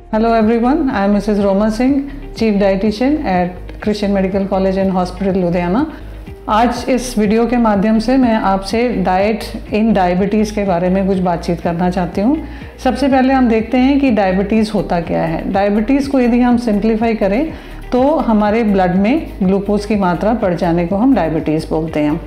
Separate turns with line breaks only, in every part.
Hello everyone, I am Mrs. Roma Singh, Chief Dietitian at Christian Medical College and Hospital Ludhiana. आज इस video के माध्यम से मैं आपसे डाइट इन डायबिटीज़ के बारे में कुछ बातचीत करना चाहती हूँ। सबसे पहले हम देखते हैं कि डायबिटीज़ होता क्या है। डायबिटीज़ को यदि हम सिंप्लीफाई करें तो हमारे ब्लड में ग्लूकोज़ की मात्रा बढ़ जाने को हम डायबिटीज़ बोलते हैं।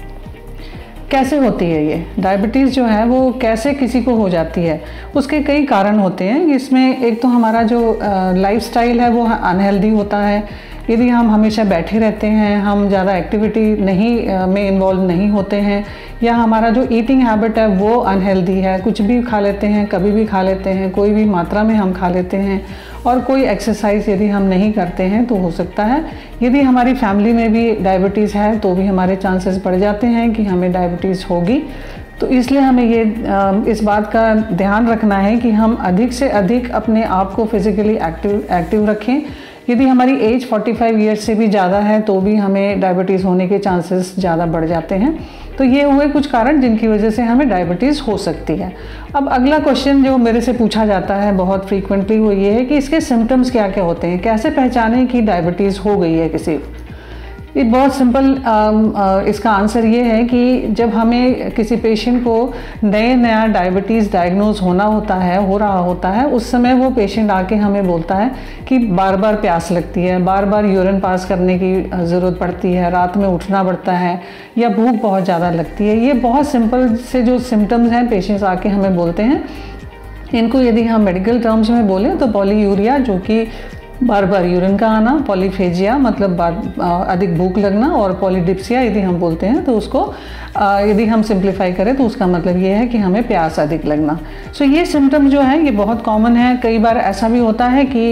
कैसे होती है ये डायबिटीज़ जो है वो कैसे किसी को हो जाती है, उसके कई कारण होते हैं। इसमें एक तो हमारा जो लाइफस्टाइल है वो अनहेल्दी होता है। यदि हम हमेशा बैठे रहते हैं, हम ज़्यादा एक्टिविटी में इन्वॉल्व नहीं होते हैं, या हमारा जो ईटिंग हैबिट है वो अनहेल्दी है, कुछ भी खा लेते हैं, कभी भी खा लेते हैं, कोई भी मात्रा में हम खा लेते हैं, और कोई एक्सरसाइज यदि हम नहीं करते हैं तो हो सकता है। यदि हमारी फैमिली में भी डायबिटीज़ है तो भी हमारे चांसेस बढ़ जाते हैं कि हमें डायबिटीज़ होगी। तो इसलिए हमें ये इस बात का ध्यान रखना है कि हम अधिक से अधिक अपने आप को फिज़िकली एक्टिव रखें। यदि हमारी एज 45 ईयर्स से भी ज़्यादा है तो भी हमें डायबिटीज़ होने के चांसेस ज़्यादा बढ़ जाते हैं। तो ये हुए कुछ कारण जिनकी वजह से हमें डायबिटीज़ हो सकती है। अब अगला क्वेश्चन जो मेरे से पूछा जाता है बहुत फ्रीक्वेंटली वो ये है कि इसके सिम्टम्स क्या क्या होते हैं, कैसे पहचानें कि डायबिटीज़ हो गई है किसी। ये बहुत सिंपल इसका आंसर ये है कि जब हमें किसी पेशेंट को नया डायबिटीज़ डायग्नोज हो रहा होता है, उस समय वो पेशेंट आके हमें बोलता है कि बार बार प्यास लगती है, बार बार यूरिन पास करने की ज़रूरत पड़ती है, रात में उठना पड़ता है, या भूख बहुत ज़्यादा लगती है। ये बहुत सिंपल से जो सिम्टम्स हैं पेशेंट्स आके हमें बोलते हैं। इनको यदि हम मेडिकल टर्म्स में बोलें तो पॉलीयूरिया, जो कि बार बार यूरिन का आना, पॉलीफेजिया मतलब अधिक भूख लगना, और पॉलीडिप्सिया यदि हम बोलते हैं तो उसको यदि हम सिंप्लीफाई करें तो उसका मतलब ये है कि हमें प्यास अधिक लगना। सो ये सिम्टम जो है ये बहुत कॉमन है। कई बार ऐसा भी होता है कि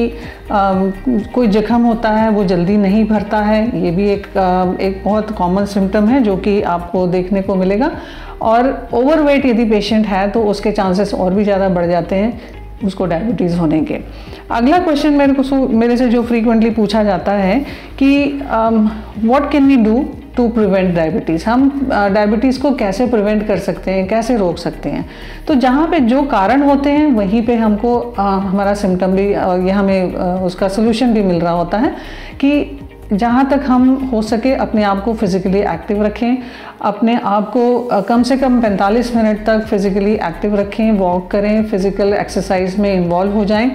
कोई जख्म होता है वो जल्दी नहीं भरता है, ये भी एक बहुत कॉमन सिम्टम है जो कि आपको देखने को मिलेगा। और ओवरवेट यदि पेशेंट है तो उसके चांसेस और भी ज़्यादा बढ़ जाते हैं उसको डायबिटीज़ होने के। अगला क्वेश्चन मेरे से जो फ्रीक्वेंटली पूछा जाता है कि what can we do to prevent diabetes, हम डायबिटीज़ को कैसे प्रिवेंट कर सकते हैं, कैसे रोक सकते हैं। तो जहाँ पे जो कारण होते हैं वहीं पे हमको हमारा सिम्टम भी या हमें उसका सोल्यूशन भी मिल रहा होता है कि जहाँ तक हम हो सके अपने आप को फिज़िकली एक्टिव रखें, अपने आप को कम से कम 45 मिनट तक फिज़िकली एक्टिव रखें, वॉक करें, फिज़िकल एक्सरसाइज में इन्वॉल्व हो जाएं।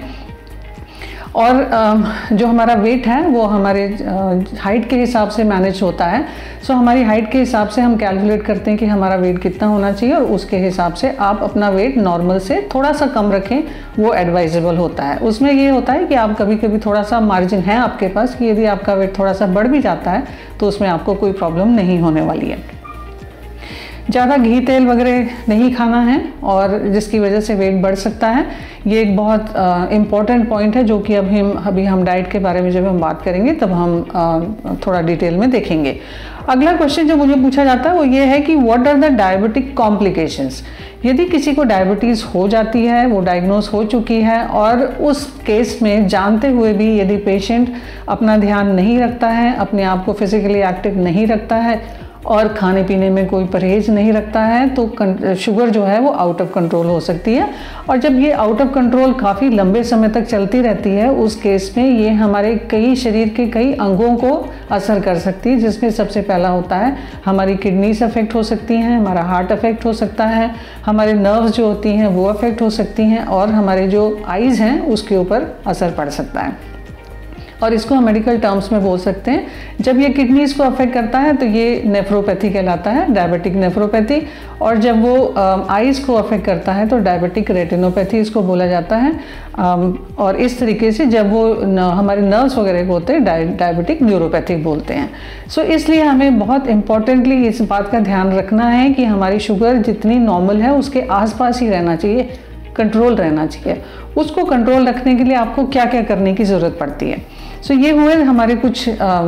और जो हमारा वेट है वो हमारे हाइट के हिसाब से मैनेज होता है। सो हमारी हाइट के हिसाब से हम कैलकुलेट करते हैं कि हमारा वेट कितना होना चाहिए, और उसके हिसाब से आप अपना वेट नॉर्मल से थोड़ा सा कम रखें, वो एडवाइजेबल होता है। उसमें ये होता है कि आप कभी कभी थोड़ा सा मार्जिन है आपके पास कि यदि आपका वेट थोड़ा सा बढ़ भी जाता है तो उसमें आपको कोई प्रॉब्लम नहीं होने वाली है। ज़्यादा घी तेल वगैरह नहीं खाना है और जिसकी वजह से वेट बढ़ सकता है। ये एक बहुत इम्पॉर्टेंट पॉइंट है जो कि अभी हम डाइट के बारे में जब हम बात करेंगे तब हम थोड़ा डिटेल में देखेंगे। अगला क्वेश्चन जो मुझे पूछा जाता है वो ये है कि what are the diabetic complications. यदि किसी को डायबिटीज़ हो जाती है, वो डायग्नोज हो चुकी है, और उस केस में जानते हुए भी यदि पेशेंट अपना ध्यान नहीं रखता है, अपने आप को फिज़िकली एक्टिव नहीं रखता है और खाने पीने में कोई परहेज नहीं रखता है, तो शुगर जो है वो आउट ऑफ कंट्रोल हो सकती है। और जब ये आउट ऑफ कंट्रोल काफ़ी लंबे समय तक चलती रहती है उस केस में ये हमारे शरीर के कई अंगों को असर कर सकती है, जिसमें सबसे पहला होता है हमारी किडनीज अफेक्ट हो सकती हैं, हमारा हार्ट अफेक्ट हो सकता है, हमारे नर्व्स जो होती हैं वो अफेक्ट हो सकती हैं, और हमारे जो आइज़ हैं उसके ऊपर असर पड़ सकता है। और इसको हम मेडिकल टर्म्स में बोल सकते हैं, जब ये किडनीज़ को अफेक्ट करता है तो ये नेफ्रोपैथी कहलाता है, डायबिटिक नेफ्रोपैथी। और जब वो आइज़ को अफेक्ट करता है तो डायबिटिक रेटिनोपैथी इसको बोला जाता है। और इस तरीके से जब वो हमारे नर्व्स वगैरह को होते हैं डायबिटिक न्यूरोपैथिक बोलते हैं। सो इसलिए हमें बहुत इम्पॉर्टेंटली इस बात का ध्यान रखना है कि हमारी शुगर जितनी नॉर्मल है उसके आसपास ही रहना चाहिए, कंट्रोल रहना चाहिए। उसको कंट्रोल रखने के लिए आपको क्या क्या करने की ज़रूरत पड़ती है। सो ये हुए हमारे कुछ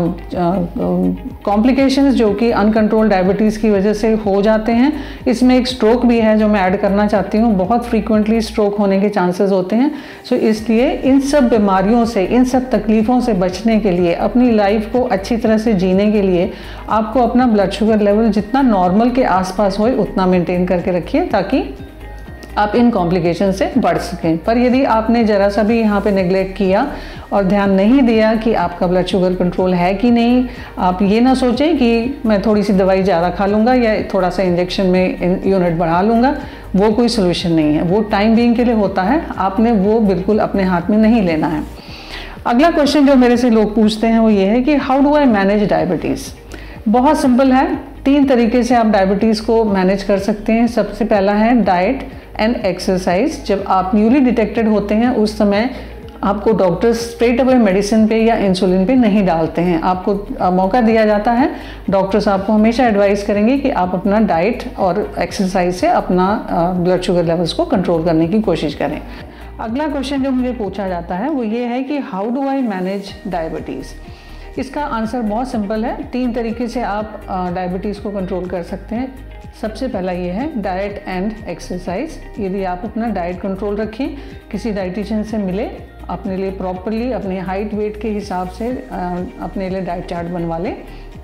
कॉम्प्लिकेशंस जो कि अनकंट्रोल डायबिटीज़ की वजह से हो जाते हैं। इसमें एक स्ट्रोक भी है जो मैं ऐड करना चाहती हूँ। बहुत फ्रीक्वेंटली स्ट्रोक होने के चांसेस होते हैं। सो इसलिए इन सब बीमारियों से, इन सब तकलीफ़ों से बचने के लिए, अपनी लाइफ को अच्छी तरह से जीने के लिए आपको अपना ब्लड शुगर लेवल जितना नॉर्मल के आसपास हो उतना मेंटेन करके रखिए, ताकि आप इन कॉम्प्लिकेशन से बढ़ सकें। पर यदि आपने ज़रा सा भी यहाँ पे नेग्लेक्ट किया और ध्यान नहीं दिया कि आपका ब्लड शुगर कंट्रोल है कि नहीं, आप ये ना सोचें कि मैं थोड़ी सी दवाई ज़्यादा खा लूँगा या थोड़ा सा इंजेक्शन में यूनिट बढ़ा लूँगा, वो कोई सोल्यूशन नहीं है। वो टाइम बीइंग के लिए होता है, आपने वो बिल्कुल अपने हाथ में नहीं लेना है। अगला क्वेश्चन जो मेरे से लोग पूछते हैं वो ये है कि how do I manage diabetes. बहुत सिंपल है, 3 तरीके से आप डायबिटीज़ को मैनेज कर सकते हैं। सबसे पहला है डाइट एंड एक्सरसाइज। जब आप न्यूली डिटेक्टेड होते हैं उस समय आपको डॉक्टर स्ट्रेट अवे मेडिसिन पे या इंसुलिन पे नहीं डालते हैं, आपको मौका दिया जाता है। डॉक्टर्स आपको हमेशा एडवाइस करेंगे कि आप अपना डाइट और एक्सरसाइज से अपना ब्लड शुगर लेवल्स को कंट्रोल करने की कोशिश करें। अगला क्वेश्चन जो मुझे पूछा जाता है वो ये है कि how do I manage diabetes. इसका आंसर बहुत सिंपल है, 3 तरीके से आप डायबिटीज़ को कंट्रोल कर सकते हैं। सबसे पहला ये है डाइट एंड एक्सरसाइज। यदि आप अपना डाइट कंट्रोल रखें, किसी डाइटिशियन से मिले, अपने लिए प्रॉपरली अपने हाइट वेट के हिसाब से अपने लिए डाइट चार्ट बनवा लें,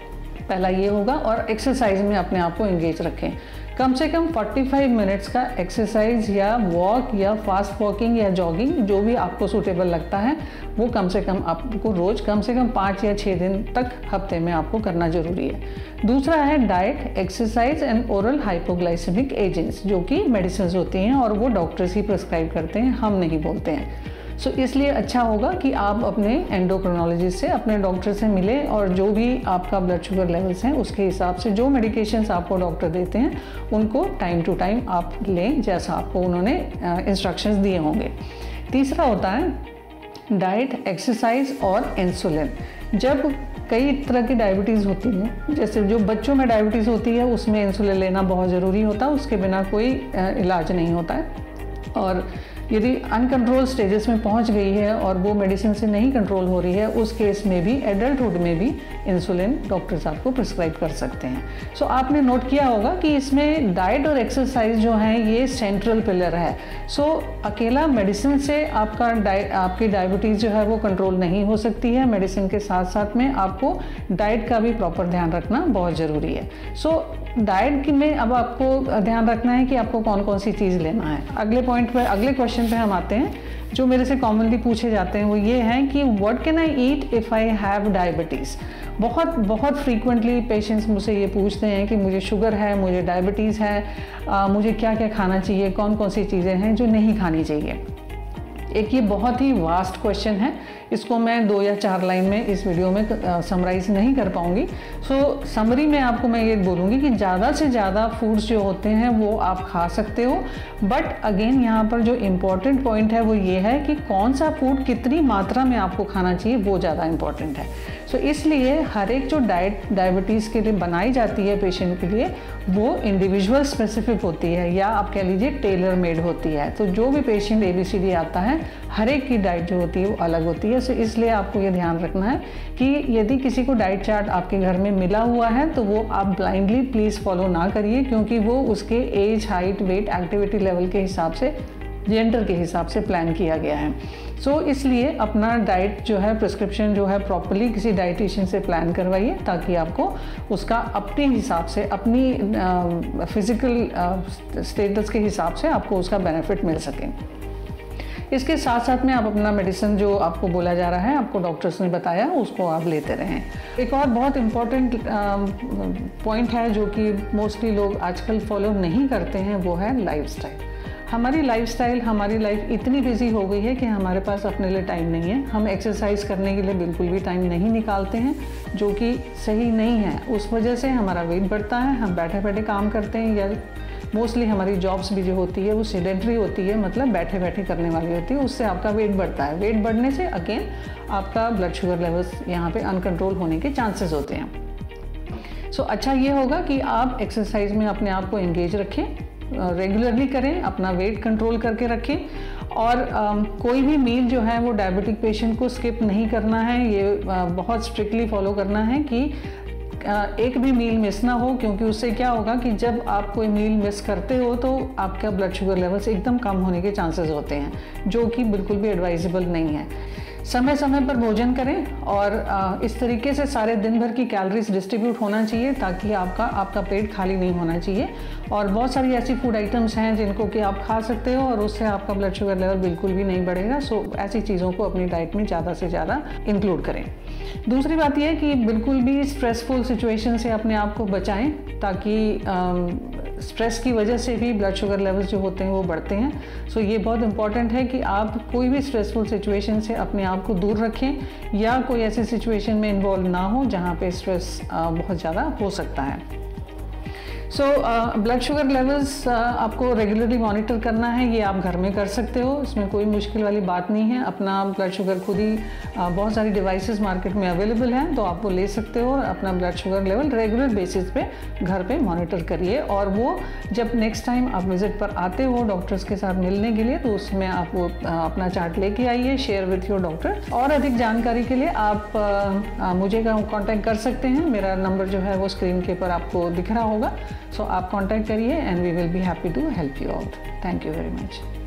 पहला ये होगा। और एक्सरसाइज में अपने आप को एंगेज रखें। कम से कम 45 मिनट्स का एक्सरसाइज या वॉक या फास्ट वॉकिंग या जॉगिंग, जो भी आपको सूटेबल लगता है, वो कम से कम आपको रोज़ कम से कम 5 या 6 दिन तक हफ्ते में आपको करना ज़रूरी है। दूसरा है diet, exercise and oral hypoglycaemic agents, जो कि मेडिसिन होती हैं और वो डॉक्टर्स ही प्रिस्क्राइब करते हैं, हम नहीं बोलते हैं। सो इसलिए अच्छा होगा कि आप अपने एंडोक्रिनोलॉजिस्ट से, अपने डॉक्टर से मिले और जो भी आपका ब्लड शुगर लेवल्स हैं उसके हिसाब से जो मेडिकेशंस आपको डॉक्टर देते हैं उनको टाइम टू टाइम आप लें, जैसा आपको उन्होंने इंस्ट्रक्शंस दिए होंगे। तीसरा होता है डाइट, एक्सरसाइज और इंसुलिन। जब कई तरह की डायबिटीज़ होती है, जैसे जो बच्चों में डायबिटीज़ होती है उसमें इंसुलिन लेना बहुत ज़रूरी होता है, उसके बिना कोई इलाज नहीं होता है। और यदि अनकंट्रोल स्टेजेस में पहुंच गई है और वो मेडिसिन से नहीं कंट्रोल हो रही है, उस केस में भी, एडल्टहुड में भी इंसुलिन डॉक्टर्स आपको प्रिस्क्राइब कर सकते हैं। सो आपने नोट किया होगा कि इसमें डाइट और एक्सरसाइज जो है ये सेंट्रल पिलर है। सो अकेला मेडिसिन से आपकी डायबिटीज़ जो है वो कंट्रोल नहीं हो सकती है। मेडिसिन के साथ साथ में आपको डाइट का भी प्रॉपर ध्यान रखना बहुत ज़रूरी है। सो डाइट में अब आपको ध्यान रखना है कि आपको कौन कौन सी चीज़ लेना है। अगले क्वेश्चन पे हम आते हैं जो मेरे से कॉमनली पूछे जाते हैं, वो ये हैं कि what can I eat if I have diabetes. बहुत फ्रीक्वेंटली पेशेंट्स मुझसे ये पूछते हैं कि मुझे शुगर है, मुझे डायबिटीज़ है, मुझे क्या क्या खाना चाहिए, कौन कौन सी चीज़ें हैं जो नहीं खानी चाहिए। एक ये बहुत ही वास्ट क्वेश्चन है, इसको मैं 2 या 4 लाइन में इस वीडियो में समराइज़ नहीं कर पाऊँगी। सो समरी में आपको मैं ये बोलूँगी कि ज़्यादा से ज़्यादा फूड्स जो होते हैं वो आप खा सकते हो, बट अगेन यहाँ पर जो इम्पॉर्टेंट पॉइंट है वो ये है कि कौन सा फूड कितनी मात्रा में आपको खाना चाहिए, वो ज़्यादा इम्पॉर्टेंट है। सो इसलिए हर एक जो डायबिटीज़ के लिए बनाई जाती है पेशेंट के लिए, वो इंडिविजुअल स्पेसिफिक होती है, या आप कह लीजिए टेलर मेड होती है। तो जो भी पेशेंट ABCD आता है, हर एक की डाइट जो होती है वो अलग होती है। सो इसलिए आपको ये ध्यान रखना है कि यदि किसी को डाइट चार्ट आपके घर में मिला हुआ है तो वो आप ब्लाइंडली प्लीज़ फॉलो ना करिए, क्योंकि वो उसके age, height, weight, activity level के हिसाब से, जेंडर के हिसाब से प्लान किया गया है। सो इसलिए अपना डाइट जो है, प्रिस्क्रिप्शन जो है, प्रॉपर्ली किसी डाइटिशियन से प्लान करवाइए, ताकि आपको उसका अपने हिसाब से, अपनी फिज़िकल स्टेटस के हिसाब से आपको उसका बेनिफिट मिल सके। इसके साथ साथ में आप अपना मेडिसिन जो आपको बोला जा रहा है, आपको डॉक्टर्स ने बताया, उसको आप लेते रहें। एक और बहुत इम्पॉर्टेंट पॉइंट है जो कि मोस्टली लोग आजकल फॉलो नहीं करते हैं, वो है लाइफस्टाइल। हमारी लाइफ इतनी बिजी हो गई है कि हमारे पास अपने लिए टाइम नहीं है। हम एक्सरसाइज करने के लिए बिल्कुल भी टाइम नहीं निकालते हैं, जो कि सही नहीं है। उस वजह से हमारा वेट बढ़ता है, हम बैठे बैठे काम करते हैं, या मोस्टली हमारी जॉब्स भी जो होती है वो सेडेंटरी होती है, मतलब बैठे बैठे करने वाली होती है। उससे आपका वेट बढ़ता है। वेट बढ़ने से अगेन आपका ब्लड शुगर लेवल्स यहाँ पे अनकंट्रोल होने के चांसेस होते हैं। सो अच्छा ये होगा कि आप एक्सरसाइज में अपने आप को एंगेज रखें, रेगुलरली करें, अपना वेट कंट्रोल करके रखें, और कोई भी मील जो है वो डायबिटिक पेशेंट को स्किप नहीं करना है। ये बहुत स्ट्रिक्टली फॉलो करना है कि एक भी मील मिस ना हो, क्योंकि उससे क्या होगा कि जब आप कोई मील मिस करते हो तो आपका ब्लड शुगर लेवल्स एकदम कम होने के चांसेस होते हैं, जो कि बिल्कुल भी एडवाइजेबल नहीं है। समय समय पर भोजन करें और इस तरीके से सारे दिन भर की कैलोरीज डिस्ट्रीब्यूट होना चाहिए ताकि आपका पेट खाली नहीं होना चाहिए। और बहुत सारी ऐसी फूड आइटम्स हैं जिनको कि आप खा सकते हो और उससे आपका ब्लड शुगर लेवल बिल्कुल भी नहीं बढ़ेगा। सो ऐसी चीज़ों को अपनी डाइट में ज़्यादा से ज़्यादा इंक्लूड करें। दूसरी बात यह है कि बिल्कुल भी स्ट्रेसफुल सिचुएशन से अपने आप को बचाएं, ताकि स्ट्रेस की वजह से भी ब्लड शुगर लेवल्स जो होते हैं वो बढ़ते हैं। सो ये बहुत इंपॉर्टेंट है कि आप कोई भी स्ट्रेसफुल सिचुएशन से अपने आप को दूर रखें या कोई ऐसी सिचुएशन में इन्वॉल्व ना हो जहाँ पे स्ट्रेस बहुत ज़्यादा हो सकता है। ब्लड शुगर लेवल्स आपको रेगुलरली मॉनिटर करना है, ये आप घर में कर सकते हो, इसमें कोई मुश्किल वाली बात नहीं है। अपना ब्लड शुगर खुद ही बहुत सारी डिवाइसेस मार्केट में अवेलेबल हैं, तो आप वो ले सकते हो और अपना blood sugar level regular basis पे घर पे मॉनिटर करिए। और वो जब नेक्स्ट टाइम आप विजिट पर आते हो डॉक्टर्स के साथ मिलने के लिए, तो उसमें आप वो अपना चार्ट लेके आइए, शेयर विथ योर डॉक्टर। और अधिक जानकारी के लिए आप मुझे कॉन्टैक्ट कर सकते हैं। मेरा नंबर जो है वो स्क्रीन के ऊपर आपको दिख रहा होगा। सो आप कॉन्टैक्ट करिए and we will be happy to help you out. Thank you very much.